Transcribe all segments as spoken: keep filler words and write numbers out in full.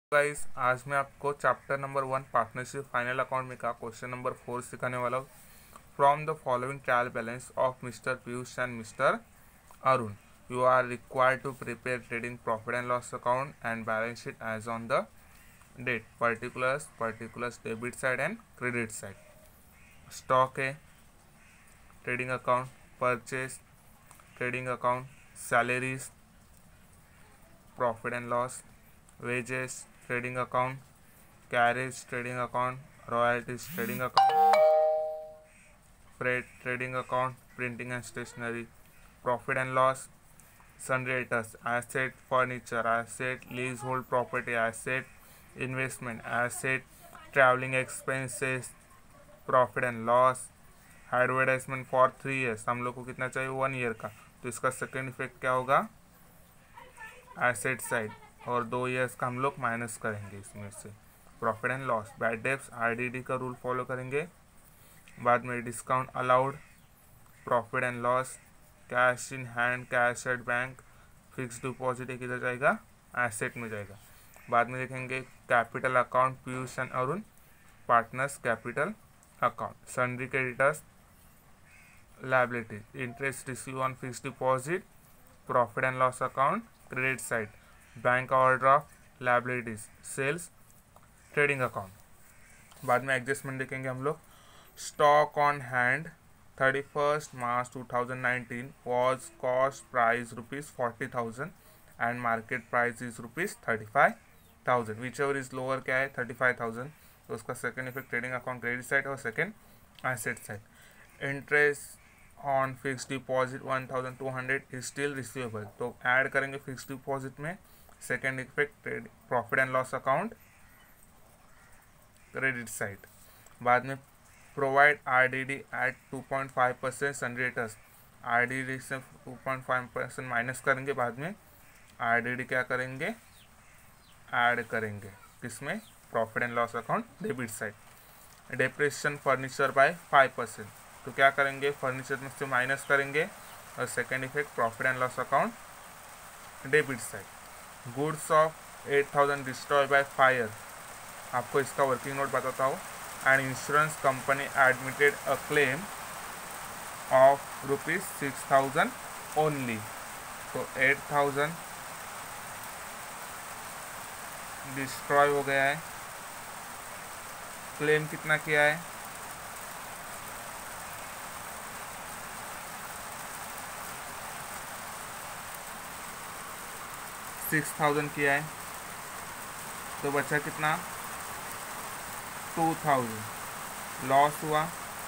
Guys, आज मैं आपको chapter number one partnership final account में का क्वेश्चन नंबर फोर सिखाने वाला हूँ। From the following trial balance of mister Piyush and mister Arun, you are required to prepare trading profit and loss account and balance sheet as on the date. Particulars particulars debit side and credit side. Stock है, trading account, purchase trading account, salaries profit and loss, wages trading account, carriage trading account, royalties trading account, freight trading account, printing and stationery, profit and loss, sundry items, asset, furniture, asset, leasehold property, asset, investment, asset, traveling expenses, profit and loss, advertisement for three years, हम लोग को कितना चाहिए, one year का, तो इसका second effect क्या होगा, एसेट साइड, और दो ईयर्स का हम लोग माइनस करेंगे इसमें से। Profit and loss, bad debts RDD का रूल फॉलो करेंगे। बाद में discount allowed, profit and loss, cash in hand, cash at bank, fix deposit एक किधर जाएगा, एसेट में जाएगा। बाद में देखेंगे capital account, Piyush and Arun partners capital account, sundry creditors liability, interest receive on fix deposit, profit and loss account credit side, bank overdraft liabilities, sales trading account. बाद में एडजस्टमेंट देखेंगे हम लोग। Stock on hand thirty first March two thousand nineteen was cost price rupees forty thousand and market price is rupees thirty five thousand, whichever is lower क्या है, thirty five thousand, तो उसका second effect trading account credit side और second asset side. Interest on fix deposit one thousand two hundred is still receivable, तो add करेंगे fix deposit में, second effect profit and loss account credit side. बाद में provide RDD at two point five percent sundry debtors, RDD से two point five percent minus करेंगे, बाद में RDD क्या करेंगे, ऐड करेंगे किसमें, profit and loss account debit side. Depreciation furniture by five percent, तो क्या करेंगे, फर्नीचर में से माइनस करेंगे, और second effect profit and loss account debit side. Goods of eight thousand destroy by fire, आपको इसका वर्किंग नोट बताता हूँ। And insurance company admitted a claim of rupees six thousand only, तो एट थाउजेंड डिस्ट्रॉय हो गया है, claim कितना किया है, सिक्स थाउजेंड किया है, तो बचा कितना, टू थाउजेंड। लॉस हुआ,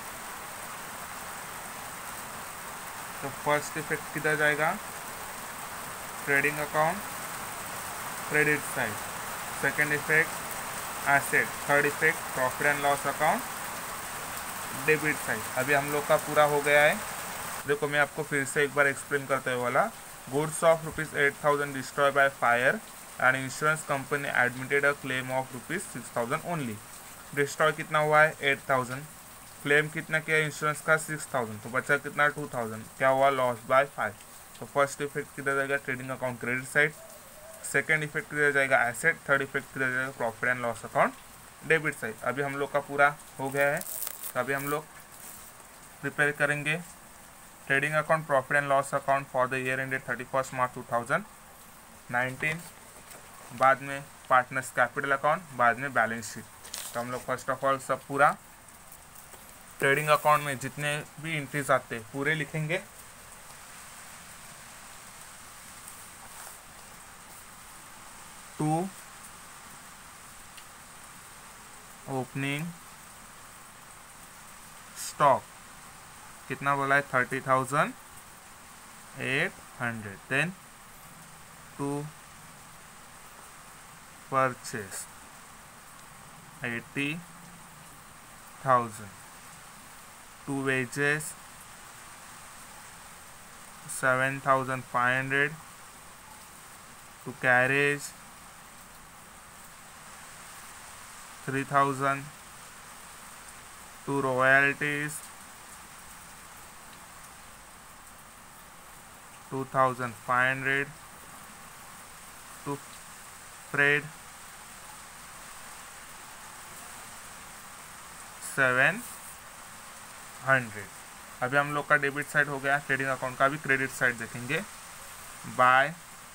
तो फर्स्ट इफेक्ट किधर जाएगा, trading account credit side, second effect asset, third effect profit and loss account debit side. अभी हम लोग का पूरा हो गया है। देखो मैं आपको फिर से एक बार एक्सप्लेन करते हुए वाला। Goods of rupees eight thousand destroy by fire and insurance company admitted a claim of rupees six thousand only. Destroy कितना हुआ है, एट थाउजेंड, क्लेम कितना किया इंश्योरेंस का, सिक्स थाउजेंड, तो बचा कितना, टू थाउजेंड, क्या हुआ, लॉस बाय फाइव। तो फर्स्ट इफेक्ट किधर जाएगा, trading account credit side, second effect किधर जाएगा, एसेट, थर्ड इफेक्ट किधर जाएगा, profit and loss account debit side. अभी हम लोग का पूरा हो गया है, तो अभी हम लोग प्रिपेयर करेंगे trading account profit and loss account for the year ended thirty first March two thousand nineteen, बाद में पार्टनर्स कैपिटल अकाउंट, बाद में बैलेंस शीट। तो हम लोग फर्स्ट ऑफ ऑल सब पूरा ट्रेडिंग अकाउंट में जितने भी एंट्रीज आते हैं पूरे लिखेंगे। टू ओपनिंग स्टॉक कितना बोला है, thirty thousand eight hundred, then to purchase eighty thousand, to wages seven thousand five hundred, to carriage three thousand, to royalties two thousand five hundred, to freight seven hundred. अभी हम लोग का debit side हो गया, trading account का भी credit side देखेंगे। By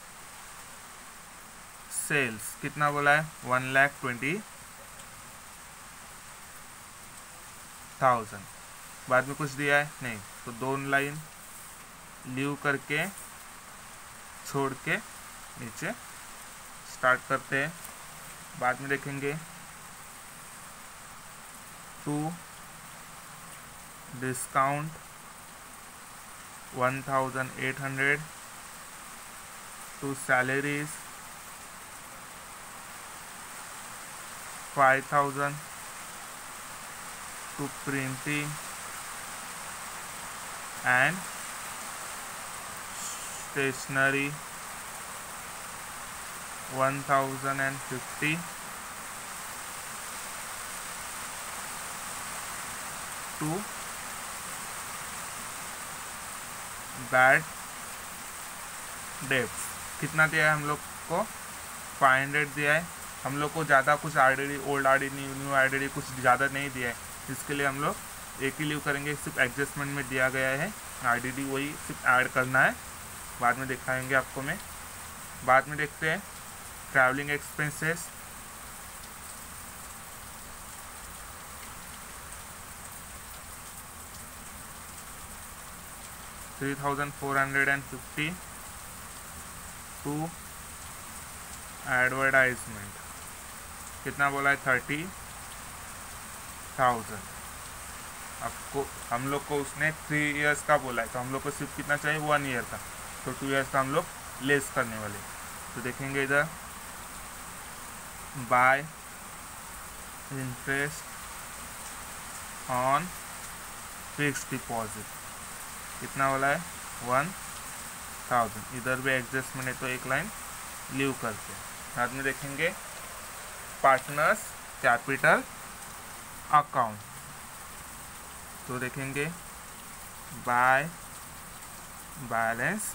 sales कितना बोला है, वन लैख ट्वेंटी थाउजेंड। बाद में कुछ दिया है नहीं, तो दो लाइन लीव करके छोड़ के नीचे स्टार्ट करते हैं। बाद में देखेंगे to discount one thousand eight hundred, to salaries five thousand, to printing and stationery one thousand and fifty, to bad debts कितना दिया है हम लोग को, फाइव हंड्रेड दिया है। हम लोग को ज़्यादा कुछ RDD old RDD new RDD कुछ ज़्यादा नहीं दिया है, इसके लिए हम लोग एक ही लीव करेंगे। सिर्फ एडजस्टमेंट में दिया गया है, आरडीडी वही सिर्फ ऐड करना है, बाद में दिखाएंगे आपको मैं। बाद में देखते हैं travelling expenses three thousand four hundred and fifty, to advertisement कितना बोला है, थर्टी थाउजेंड। आपको हम लोग को उसने थ्री इयर्स का बोला है, तो हम लोग को सिर्फ कितना चाहिए, वन ईयर का, तो टू इयर्स का हम लोग लेस करने वाले। तो देखेंगे इधर by interest on fixed deposit कितना वाला है, वन थाउजेंड। इधर भी एडजस्टमेंट है तो एक लाइन लीव करते हैं। बाद में देखेंगे पार्टनर्स कैपिटल अकाउंट, तो देखेंगे by balance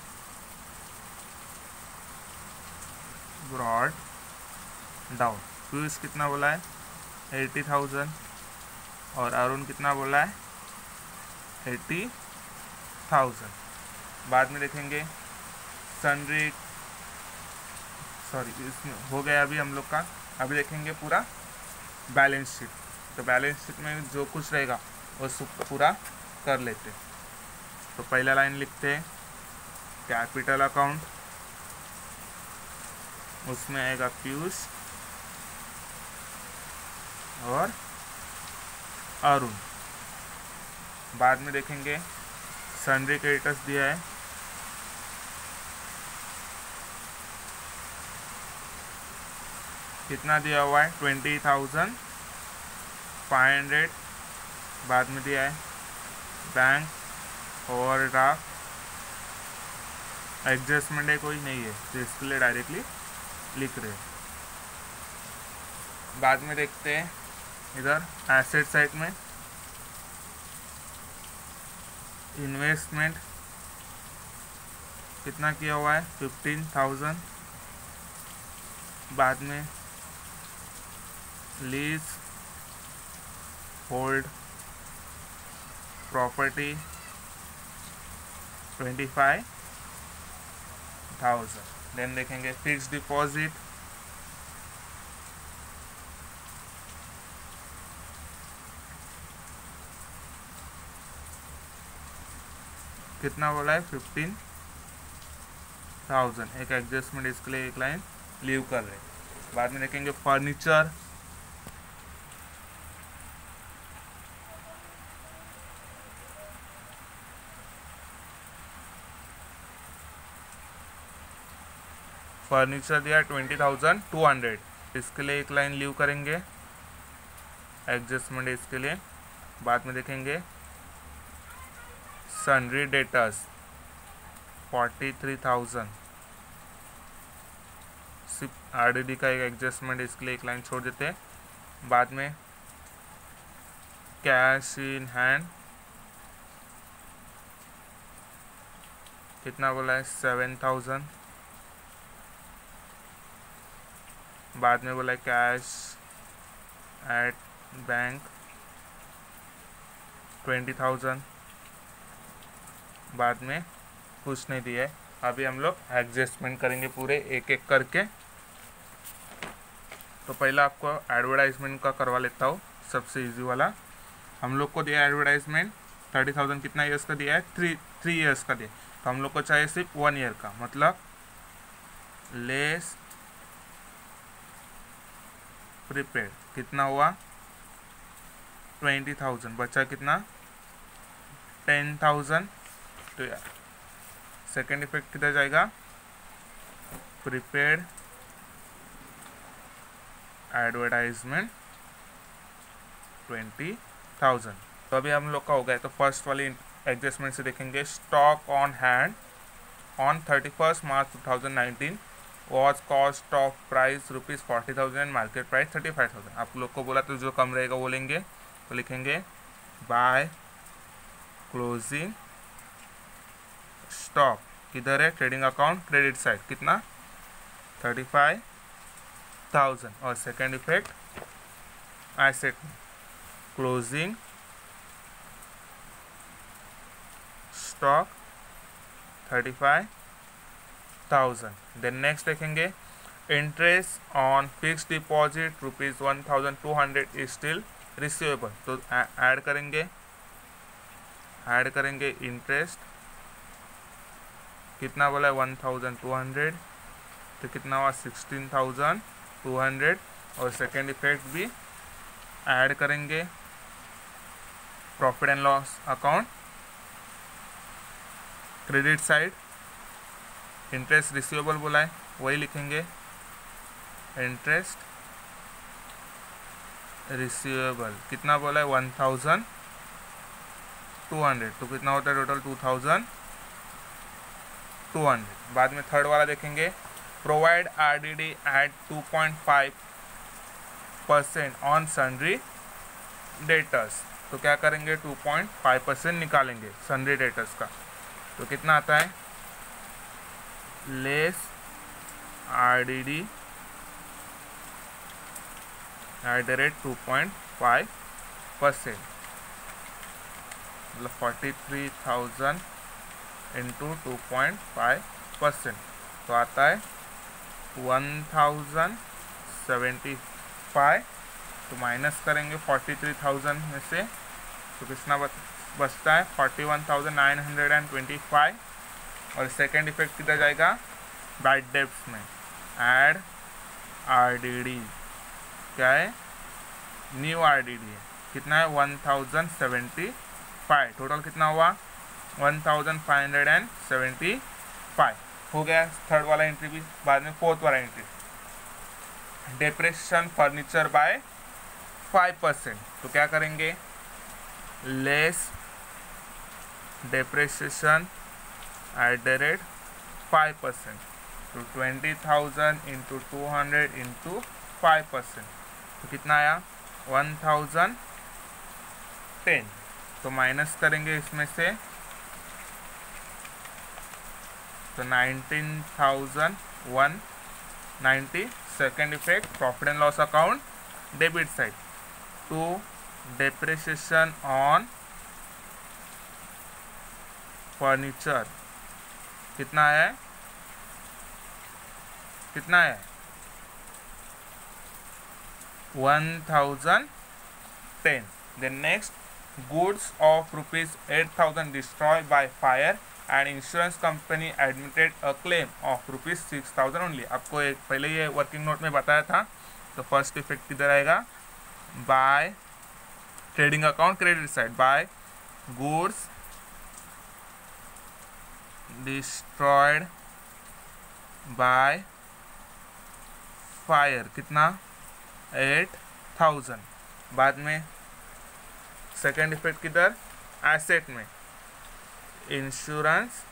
brought down. Piyush कितना बोला है, एटी थाउजेंड, और अरुण कितना बोला है, एटी थाउजेंड। बाद में देखेंगे सनरी, सॉरी इसमें हो गया अभी हम लोग का। अभी देखेंगे पूरा बैलेंस शीट, तो बैलेंस शीट में जो कुछ रहेगा वो सब पूरा कर लेते। तो पहला लाइन लिखते हैं कैपिटल अकाउंट, उसमें आएगा पीयूष और अरुण। बाद में देखेंगे सनरी क्रेडिटर्स दिया है, कितना दिया हुआ है, ट्वेंटी थाउजेंड फाइव हंड्रेड। बाद में दिया है बैंक ओवरड्राफ्ट, एडजस्टमेंट है कोई नहीं है तो इसके लिए डायरेक्टली लिख रहे हैं। बाद में देखते हैं इधर एसेट साइड में इन्वेस्टमेंट कितना किया हुआ है, फिफ्टीन थाउजेंड। बाद में leasehold property twenty five thousand. Then देखेंगे फिक्स डिपॉजिट कितना बोला है, फिफ्टीन थाउजेंड। एक एडजस्टमेंट इसके लिए एक लाइन लीव कर रहे हैं। बाद में देखेंगे फर्नीचर फर्नीचर दिया ट्वेंटी थाउजेंड टू हंड्रेड, इसके लिए एक लाइन लीव करेंगे, एडजस्टमेंट इसके लिए। बाद में देखेंगे sundry debtors forty three thousand, सिर्फ आरडीडी का एक एडजस्टमेंट इसके लिए एक लाइन छोड़ देते हैं। बाद में कैश इन हैंड कितना बोला है, सेवन थाउजेंड। बाद में बोला है cash at bank twenty thousand, बाद में कुछ नहीं दिया है। अभी हम लोग एडजस्टमेंट करेंगे पूरे एक एक करके। तो पहला आपको एडवर्टाइजमेंट का करवा लेता हूँ, सबसे इजी वाला। हम लोग को दिया एडवर्टाइजमेंट थर्टी थाउजेंड, कितना ईयर्स का दिया है? थ्री थ्री ईयर्स का दिया। तो हम लोग को चाहिए सिर्फ वन ईयर का, मतलब लेस प्रीपेड कितना हुआ? ट्वेंटी थाउजेंड, बचा कितना? Ten thousand. तो यार सेकेंड इफेक्ट किधर जाएगा? Prepaid advertisement twenty thousand. तो अभी हम लोग का हो गया। तो फर्स्ट वाली एडजस्टमेंट से देखेंगे। Stock on hand on thirty first March two thousand nineteen was cost of price rupees forty thousand, market price thirty five thousand. आप लोग को बोला तो जो कम रहेगा वो लेंगे। तो लिखेंगे बाय क्लोजिंग स्टॉक, किधर है? ट्रेडिंग अकाउंट क्रेडिट साइड, कितना? Thirty five thousand. और सेकेंड इफेक्ट एसेट में closing stock thirty five thousand. Then next देखेंगे interest on fix deposit rupees one thousand two hundred is still receivable. तो add करेंगे add करेंगे interest, कितना बोला है? वन थाउजेंड टू हंड्रेड, तो कितना हुआ? Sixteen thousand two hundred. और सेकेंड इफेक्ट भी ऐड करेंगे profit and loss account credit side, interest receivable बोला है वही लिखेंगे, इंटरेस्ट रिसीवेबल कितना बोला है? One thousand two hundred. तो कितना होता है total? Two thousand two hundred. बाद में थर्ड वाला देखेंगे provide R D D at two point five percent on sundry debtors. तो क्या करेंगे? टू पॉइंट फाइव परसेंट निकालेंगे सन्ड्री डेटर्स का। तो कितना आता है? Less R D D at the rate two point five percent, मतलब forty three thousand into two point five percent. तो आता है वन थाउजेंड सेवेंटी फाइव। तो माइनस करेंगे फोर्टी थ्री थाउजेंड में से, तो कितना बचता है? Forty one thousand nine hundred and twenty five. और सेकेंड इफेक्ट किधर जाएगा? बैड डेब्ट्स में ऐड आर डी डी, क्या है? न्यू आर डी डी है, कितना है? One thousand seventy five. Total कितना हुआ? One thousand five hundred and seventy five. हो गया थर्ड वाला एंट्री भी। बाद में फोर्थ वाला entry depreciation furniture by five percent. तो क्या करेंगे? Less depreciation at the rate five percent. तो twenty thousand into two hundred into five percent, तो कितना आया? One thousand ten. तो माइनस करेंगे इसमें से, तो nineteen thousand one ninety. Second effect profit and loss account debit side to depreciation on furniture, कितना है? कितना है? One thousand ten. Then next goods of rupees eight thousand destroy by fire and insurance company admitted a claim of rupees six thousand only. आपको एक पहले ये working note में बताया था। तो फर्स्ट इफेक्ट किधर आएगा? By trading account credit side, by goods destroyed by fire, कितना? Eight thousand. बाद में सेकेंड इफेक्ट किधर? एसेट में इंश्योरेंस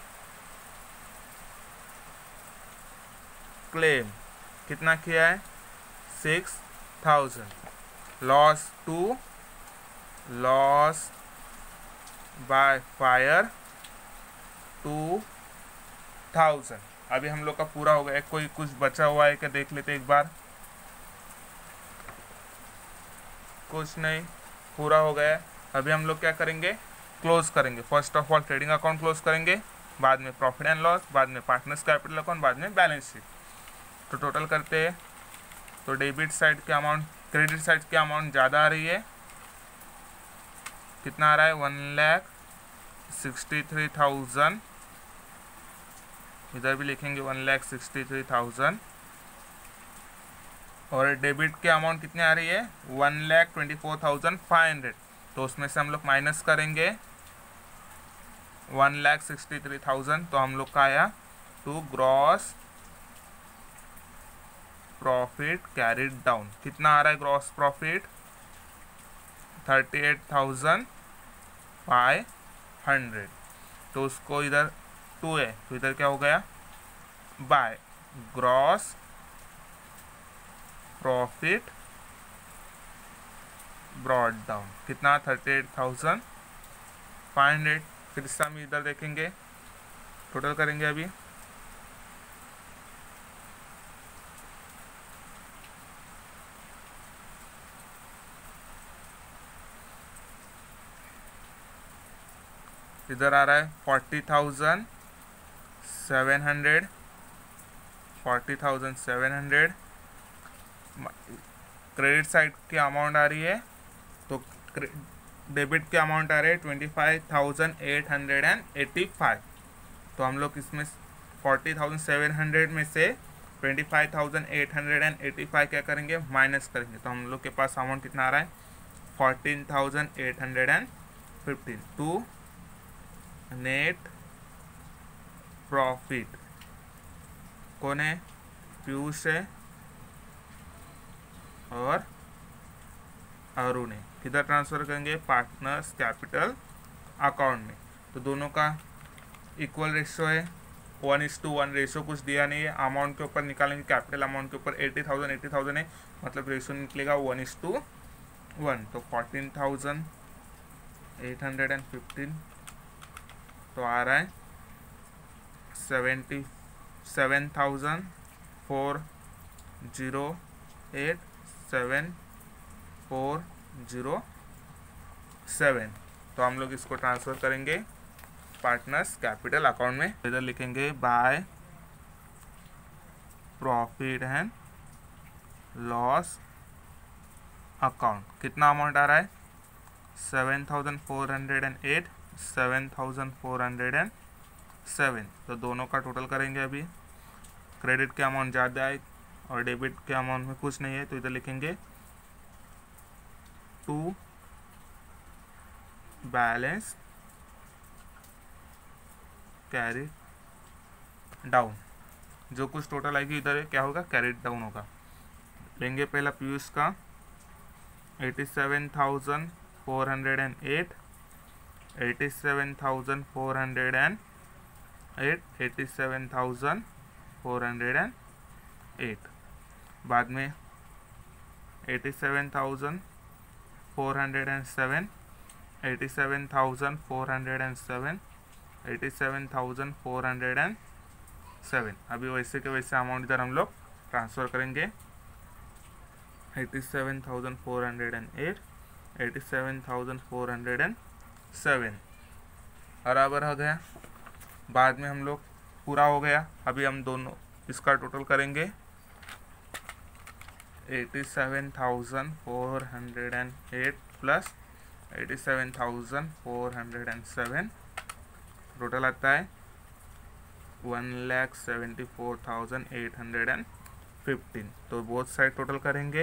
क्लेम, कितना किया है? Six thousand. Loss to loss by fire two thousand. अभी हम लोग का पूरा हो गया। कोई कुछ बचा हुआ है क्या देख लेते एक बार। कुछ नहीं, पूरा हो गया। अभी हम लोग क्या करेंगे, क्लोज करेंगे। First of all trading account close करेंगे, बाद में प्रॉफिट एंड लॉस, बाद में पार्टनर्स कैपिटल अकाउंट, बाद में बैलेंस शीट। तो टोटल करते हैं, तो डेबिट साइड के अमाउंट, क्रेडिट साइड की अमाउंट ज़्यादा आ रही है, कितना आ रहा है, one lakh sixty three thousand, इधर भी लिखेंगे one lakh sixty three thousand. और डेबिट के अमाउंट कितनी आ रही है, one lakh twenty four thousand five hundred. तो उसमें से हम लोग माइनस करेंगे one lakh sixty three thousand, तो हम लोग का आया to gross profit carried down. कितना आ रहा है gross profit, thirty eight thousand five hundred. तो उसको इधर टू है, तो इधर क्या हो गया, by gross profit brought down. कितना, thirty eight thousand five hundred. फिर से हम इधर देखेंगे, टोटल करेंगे अभी, इधर आ रहा है forty thousand seven hundred, forty thousand seven hundred. Credit side की अमाउंट आ रही है, तो डेबिट के अमाउंट आ रहे हैं twenty five thousand eight hundred and eighty five. तो हम लोग इसमें फोर्टी थाउजेंड सेवन हंड्रेड में से twenty five thousand eight hundred and eighty five क्या करेंगे, माइनस करेंगे। तो हम लोग के पास अमाउंट कितना आ रहा है, fourteen thousand eight hundred and fifteen. To net profit कौन है, पीयूष है और अरुण है। किधर ट्रांसफ़र करेंगे, पार्टनर्स कैपिटल अकाउंट में। तो दोनों का इक्वल रेशियो है, one is to one. Ratio कुछ दिया नहीं है, अमाउंट के ऊपर निकालेंगे, कैपिटल अमाउंट के ऊपर एटी थाउजेंड एटी थाउजेंड है, मतलब रेशियो निकलेगा वन इज टू वन। तो fourteen thousand eight hundred and fifteen, तो आ रहा है seventy seven thousand four zero eight seven four zero seven. तो हम लोग इसको ट्रांसफ़र करेंगे पार्टनर्स कैपिटल अकाउंट में। इधर लिखेंगे by profit and loss account. कितना अमाउंट आ रहा है, seven thousand four hundred and eight, seven thousand four hundred and seven. तो दोनों का टोटल करेंगे अभी। क्रेडिट के अमाउंट ज़्यादा है और डेबिट के अमाउंट में कुछ नहीं है, तो इधर लिखेंगे टू बैलेंस कैरी डाउन। जो कुछ टोटल आएगी इधर क्या होगा, कैरिड डाउन होगा। लेंगे पहला पीयूष का eighty seven thousand four hundred and eight, eighty seven thousand four hundred and eight, eighty seven thousand four hundred and eight. बाद में eighty seven thousand four hundred and seven, eighty seven thousand four hundred and seven, eighty seven thousand four hundred and seven. अभी वैसे के वैसे amount इधर हम लोग transfer करेंगे, eighty seven thousand four hundred and eight, eighty seven thousand four hundred and seven बराबर हो गया। बाद में हम लोग पूरा हो गया। अभी हम दोनों इसका टोटल करेंगे, eighty seven thousand four hundred and eight plus eighty seven thousand four hundred and seven, total आता है one lakh seventy four thousand eight hundred and fifteen. तो बोथ साइड टोटल करेंगे,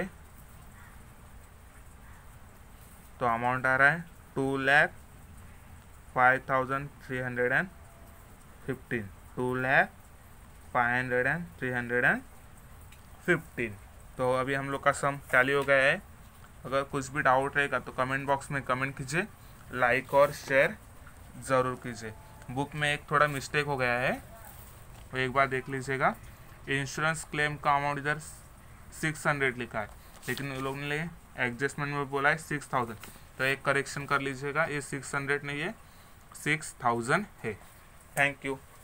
तो अमाउंट आ रहा है two lakh five thousand three hundred and fifteen, two lakh five hundred and three hundred and fifteen. तो अभी हम लोग का सम टैली हो गया है। अगर कुछ भी डाउट रहेगा तो कमेंट बॉक्स में कमेंट कीजिए, लाइक और शेयर ज़रूर कीजिए। बुक में एक थोड़ा मिस्टेक हो गया है, तो एक बार देख लीजिएगा। इंश्योरेंस क्लेम का अमाउंट इधर सिक्स हंड्रेड लिखा है, लेकिन उन लोगों ने एडजस्टमेंट में बोला है सिक्स थाउजेंड, तो एक करेक्शन कर लीजिएगा, ये सिक्स हंड्रेड नहीं है, सिक्स थाउजेंड है। Thank you.